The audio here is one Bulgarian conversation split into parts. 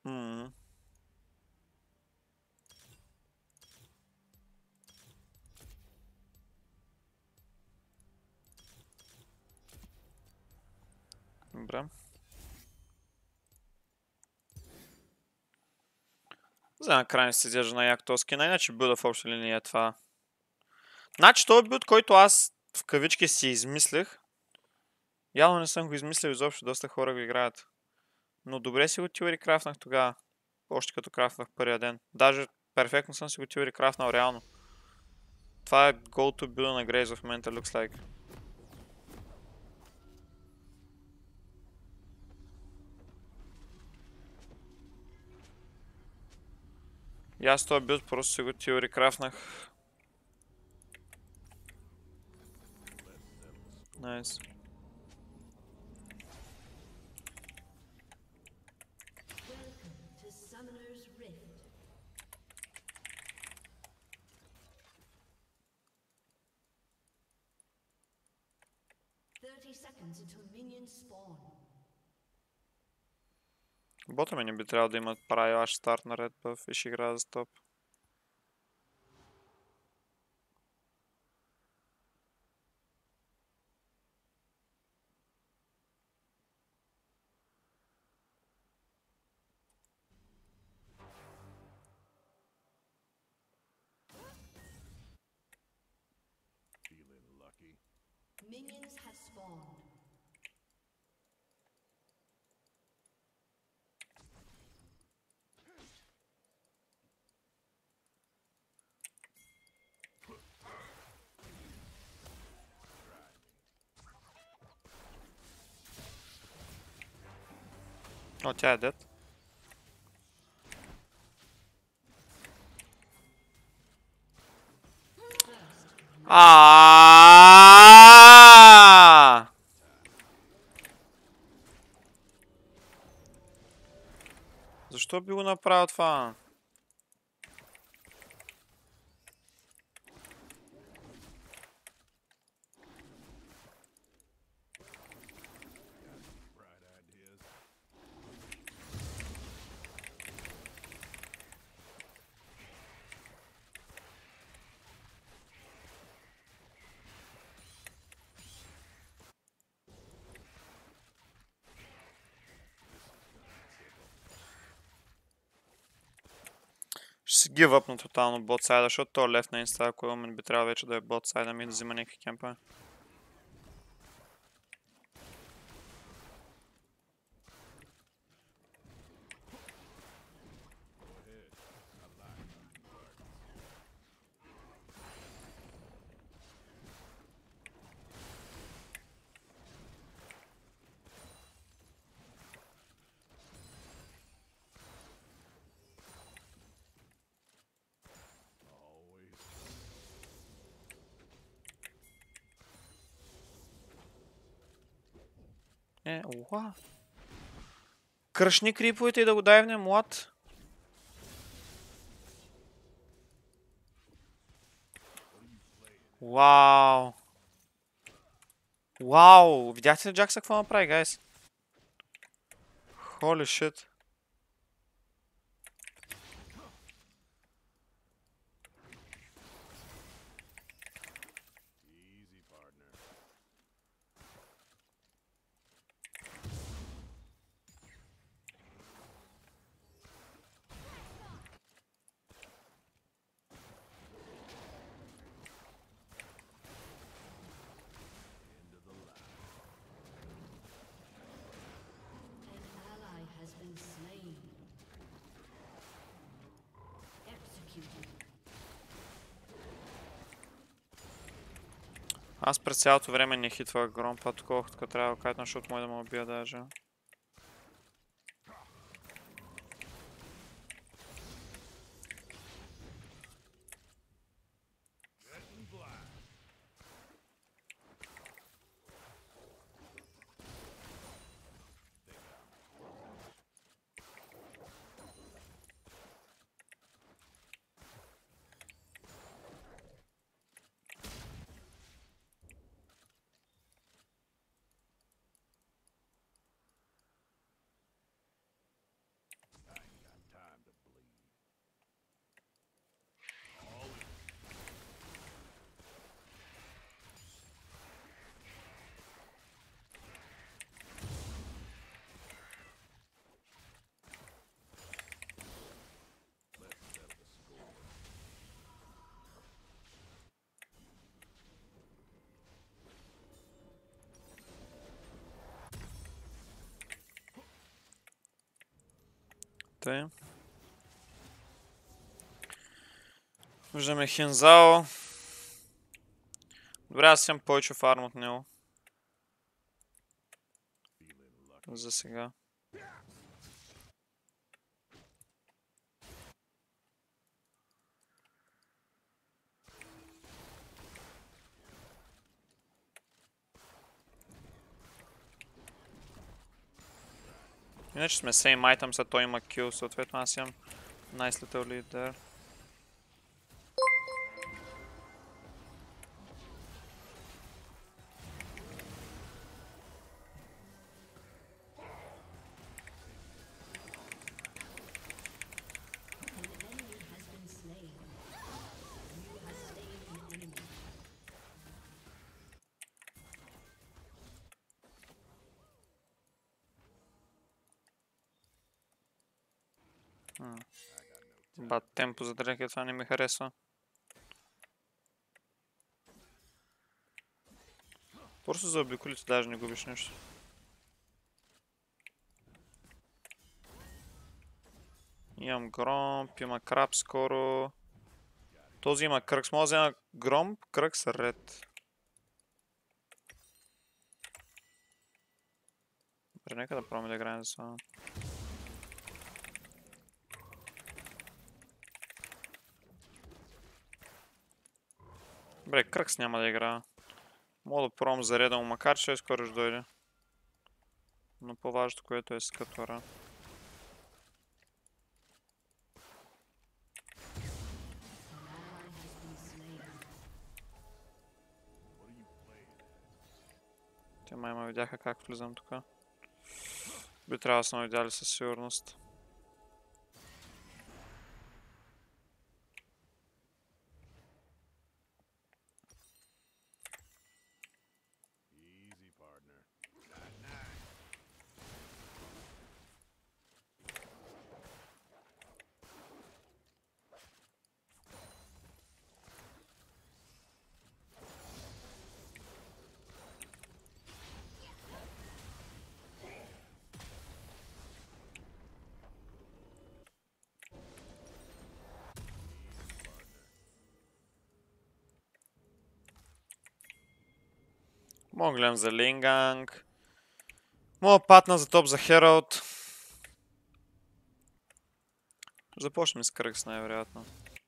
Hmm. Добре. За накрая се изглежда на як този скина, иначе билда в обща линия е това. Значи този билд, който аз в кавички си измислих, явно не съм го измислил изобщо, доста хора го играят. Но добре си го теори крафнах тогава. Още като крафнах първия ден. Даже перфектно съм си го теори крафнал реално. Това е go-to билда на Graves в момента, looks like. И аз този билд просто си го теори крафнах. Найс. Бота ми не би трябвало да имат правила, аз ще старт на Red Buff и ще играя за топ. Minions have spawned. О, тя е дед. Защо би го направил това? Ще си гивъпна тотално ботсайда, защото то лев на инста, ако Илмен би трябвало вече да е ботсайда ми да взима някакви кемпа. Уа. Кръшни криповете и да го дайвне млад. Вау. Вау. Видяхте ли Джакса какво направи, гайс? Holy shit. Аз през цялото време не хитвах громпа, колкото като трябва да кайтна, защото може да ме убия даже. Тъй. Виждаме Хинзао. Добре, аз имам повече фарм от него. За сега. Иначе сме same items, а той има kill, съответно аз имам nice little lead there. Бат темпо за дрека, това не ми харесва. Просто за обиколите даже не губиш нещо. Имам Громп, има Краб скоро. Този има Кръкс. Мога да взема Громп, Кръкс, Ред. Добре, нека да пробваме да играем за това. Добре, Кръкс няма да игра. Мога да пробвам за Реда му, макар че скоро ще дойде. Но по-важното, което е скатора. Те май ме видяха как влизам тук. Би трябвало да са ме видяли със сигурност. Мога да гледам за Линганг. Мога да патна за топ за Хералд. Започнем с Кръкс най-вероятно.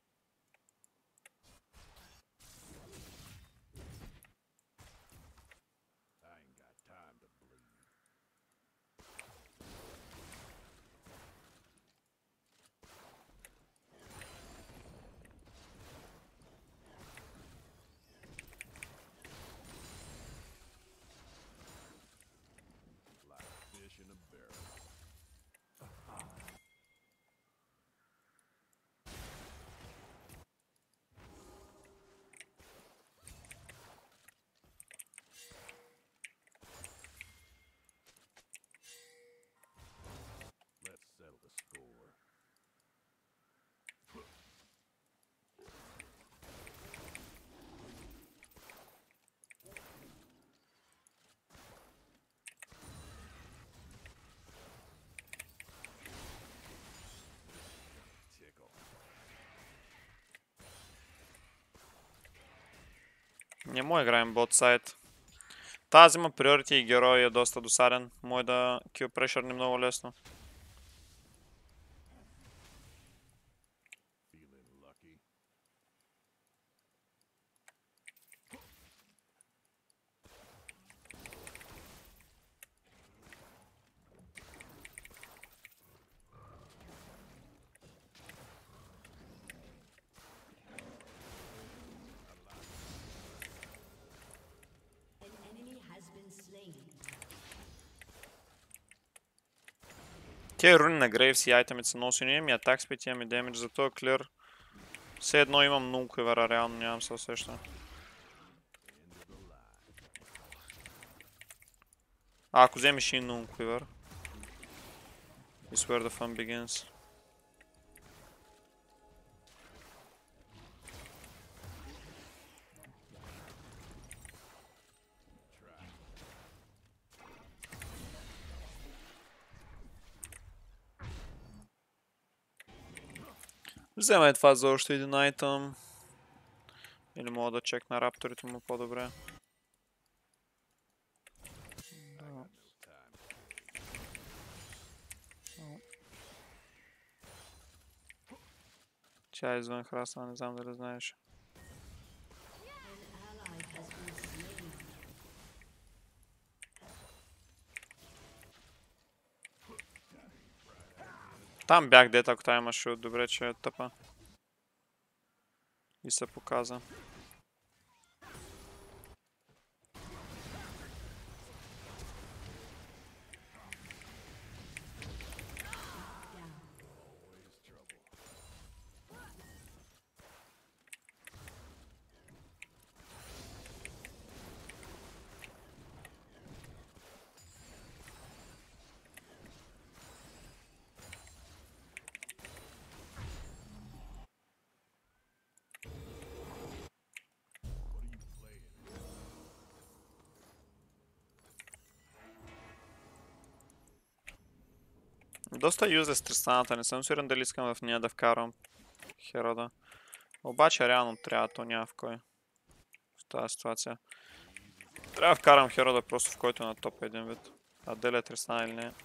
Не мога да играем бот сайд. Тази има приорити и герой е доста досаден. Може да kill pressure много лесно. Тия руни на Грейвс и айтемите са носени, имам и атак спит, имам и демидж, за този клир. Все едно имам много квивера, реално нямам се усещане. А ако вземеш и много квивер. Is where the fun begins. Вземай това за още един айтъм. Или мога да чекна рапторите му по-добре. Тя е извън храса, не знам дали знаеш. Там бях дет, ако това имаше от добре, че е тъпа. И се показа. Доста юзлес Тристаната, не съм сигурен дали искам в нея да вкарвам Херода. Обаче реално трябва, то няма в кой. В тази ситуация. Трябва да вкарам Херода просто в който е на топ един вид. А дали е Тристана или не.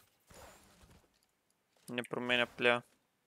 Не променя плея.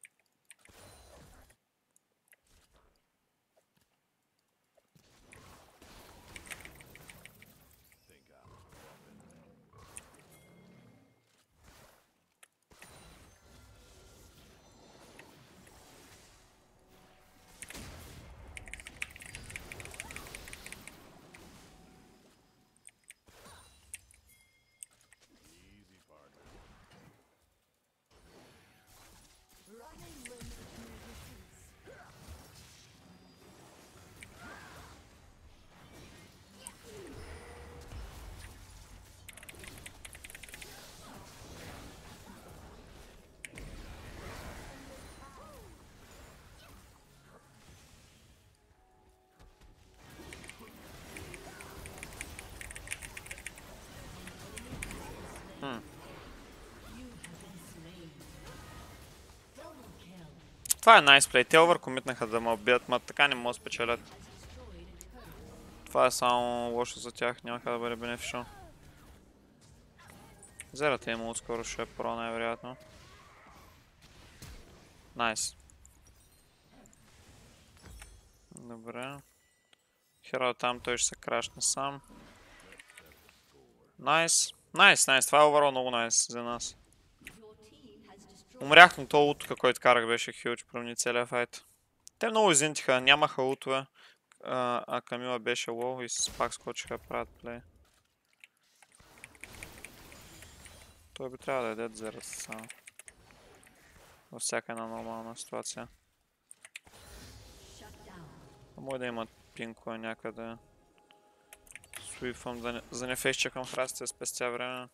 Това е nice play. Те overcommитнаха да ме убият, ма така не могат да спечелят. Това е само лошо за тях, нямаха да бъде бенефишъл. Зерата има отскоро ще е про най-вероятно. Найс. Добре. Херо там, той ще се крашне сам. Найс. Найс. Това е overall много найс за нас. Умрях, но то ултка, който карах, беше хилч, промени целия файт. Те много изинтиха, нямаха ултове. А Камила беше лоу и пак скочиха да правят плей. Той би трябва да яде зерата само. Във всяка една нормална ситуация. Може да имат пинкове някъде. Свифвам, за не фейсчекам храстите, спестя време.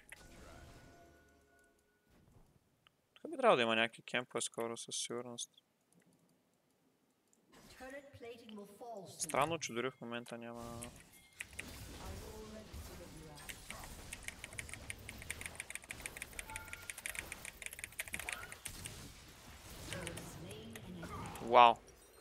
Тук би трябвало да има някакви кемпове скоро, със сигурност. Странно, че дори в момента няма... Вау.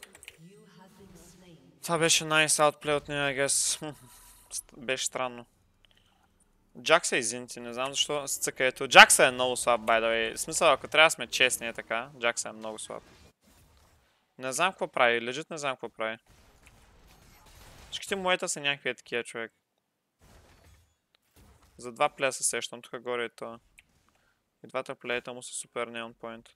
Това беше nice outplay от нея, I guess. Беше странно. Джакса е изинти, не знам защо се цъка ето. Джакса е много слаб, by the way. В смисъл, ако трябва да сме честни е така, Джакса е много слаб. Не знам какво прави, лежит не знам какво прави. Всичките моета са някакви такива, човек. За два плея се сещам, тук горе е това. И двата плеята му са супер не on point.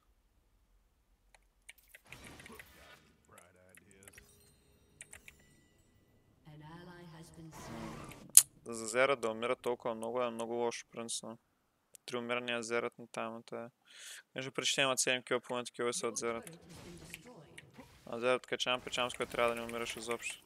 За Зера да умира толкова много е много лошо принципно. 3 умирания Зерат на таймата е. Между причина имат 7 кил, половината кил са от Зерат. А Зерат качам печам, с който трябва да не умираш изобщо.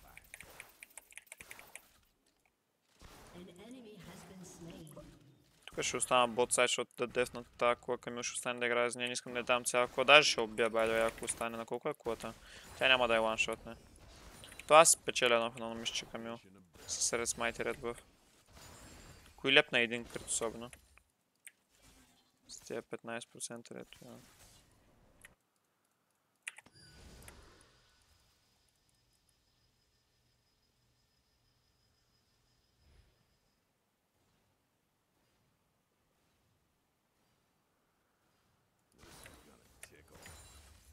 Тук ще остана бот сайд, защото да дефнат тази кула, Камил ще остане да играе за нея, не искам да я дам цяла кула. Даже ще убия байдове, ако остане. На колко е кулата? Тя няма да е ланшотне. Това аз печеля едно финално, мисля, че Камил. С Ред Смайт и Ред Бъв. Кой лепна един крит особено? С тия 15% рето.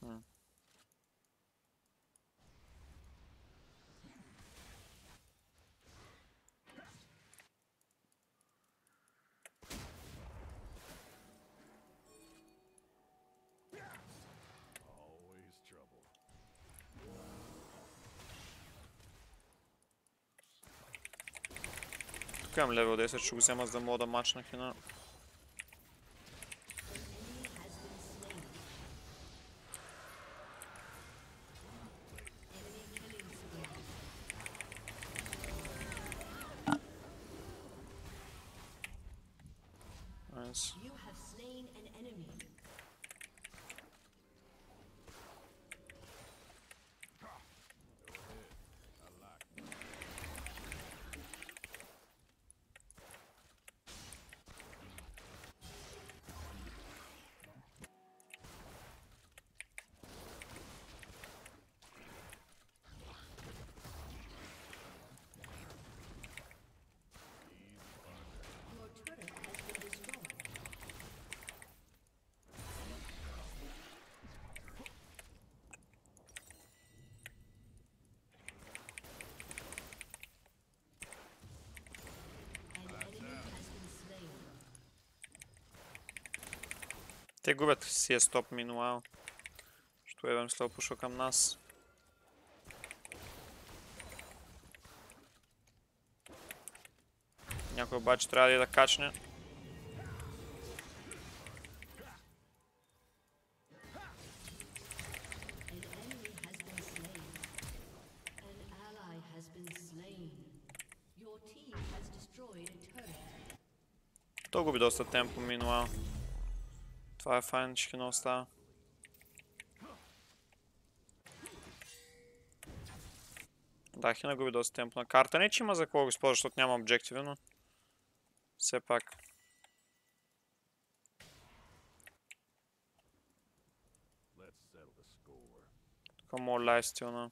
Always trouble. Тук имам левел 10, ще го взема, за да мога да мачна хина. Nice. You have slain an enemy. Your turret has been destroyed. An enemy has been slain. Те губят си е стоп минуал. Що Евен след пошъл към нас. Някой обаче трябва да качне. An enemy has been slain. An ally has been slain. Your team has destroyed a turret. То губи доста темпо минуал. Това е файн, че хина остава. Да, хина губи доста темпо на карта. Не, че има за какво го използва, защото няма обжективи, но все пак. Let's settle the score. Тук мога лайфстилна.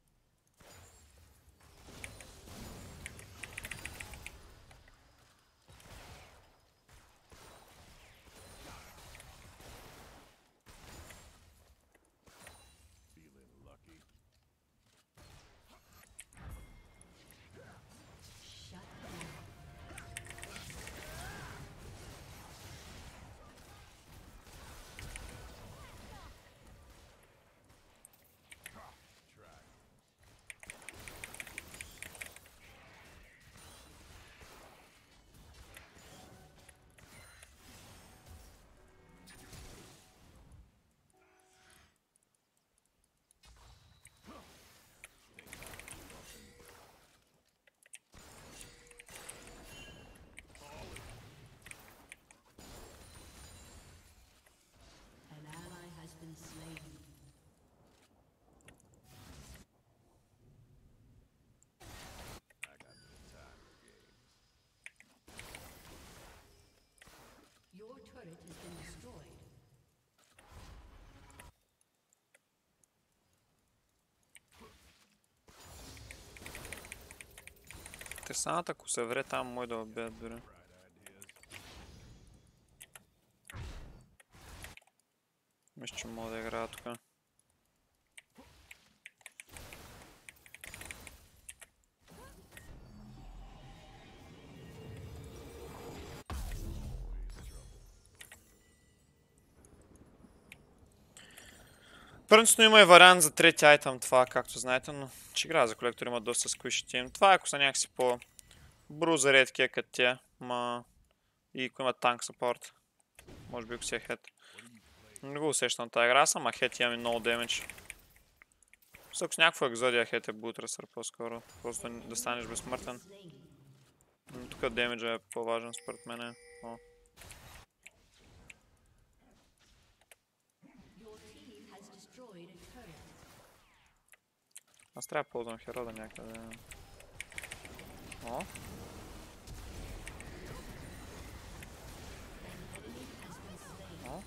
Feeling lucky. Shut down. Try. An ally has been slain. I got no time for games. Your turret has been destroyed. Интересанът, ако се вре там, мой да убият дори. Bright ideas. Мисля, че мога да играя тук. Принципно има и вариант за трети айтъм, това, както знаете, но че игра за колектор има доста сквиши тим. Това ако са някакси по-бруза редкия като тя, и ако има танк саппорт. Може би ако си е хед. Не го усещам на тази игра, съм, а хед имам и много демидж. Ако с някаква екзодия хед е бутресър по-скоро, просто да станеш безсмъртен. Но тук демиджа е по-важен според мен. Your team has destroyed a turret. Аз трябва да ползвам Херода някъде. О, о.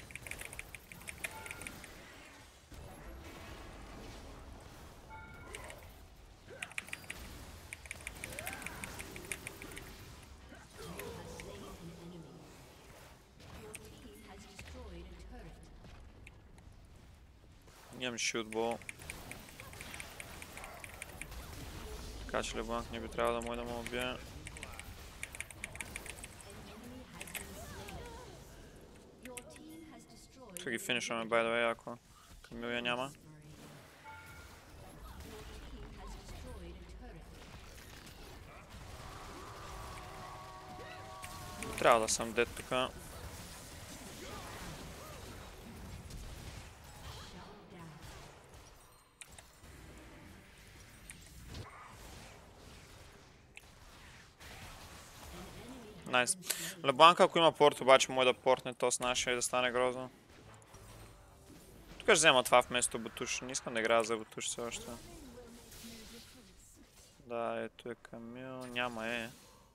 Имам шутбол. Така че Лебланк не би трябвало да може да ме убие. Ще ги финишваме, by the way, ако Камилия няма. Трябва да съм дед тука. Найс. Лебланка, ако има порт, обаче може да портне то с нашия и да стане грозно. Тук ще взема това вместо Бутуш. Не искам да играя за Бутуш все още. Да, ето е Камил. Няма е.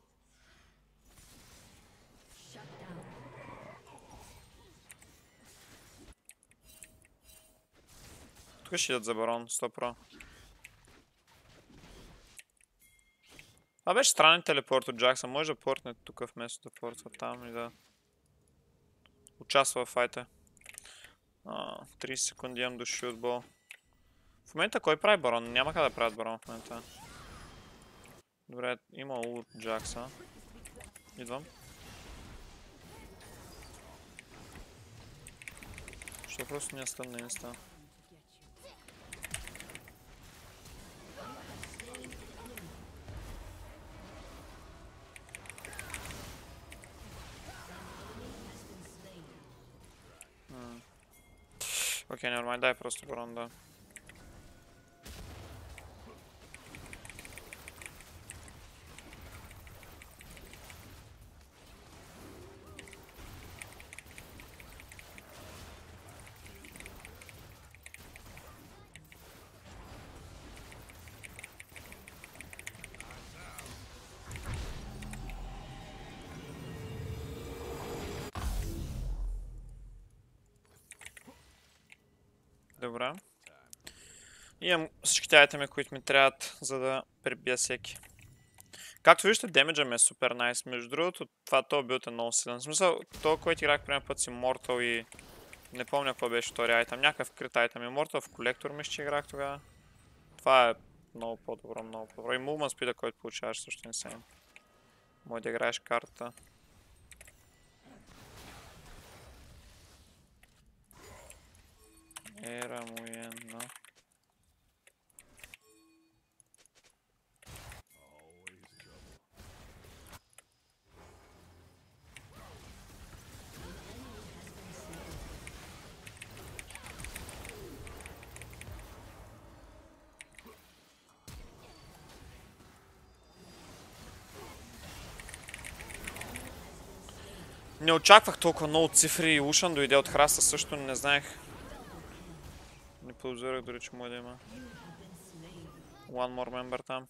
Тук ще идат за барон, 100%. Това беше странен телепорт от Джакса. Може да портне тук вместо да портва там и да участва в файта. 30 секунди имам до шутбол. В момента кой прави барон? Няма как да правят барон в момента. Добре, има улт Джакса. Идвам. Що просто не стъмна инста. Окей, нормально, дай просто барон, да. Добре. Имам всичките айтеми, които ми трябват, за да прибия всеки. Както виждате, демеджа ми е супер найс. Между другото, този билд е много силен. В смисъл, този, който играх преди път си Mortal и... Не помня какво беше втори айтем. Някакъв крит айтем. И Mortal в колектор мисля, че играх тогава. Това е много по-добро, много по-добро. И Movement Speed, който получаваш също insane. Може да играеш картата. Ера му е едно. Не очаквах толкова много цифри и Ушан дойде от храста, също не знаех. Не подозирах дори, че може да има. One more member там.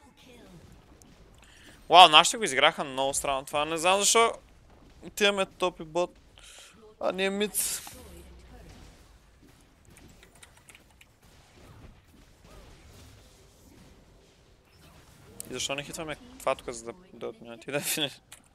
Вау, нашите го изиграха много странно това. Не знам защо отиваме топ и бот, а не е мид. И защо не хитваме това тук, за да отминат и да финиш?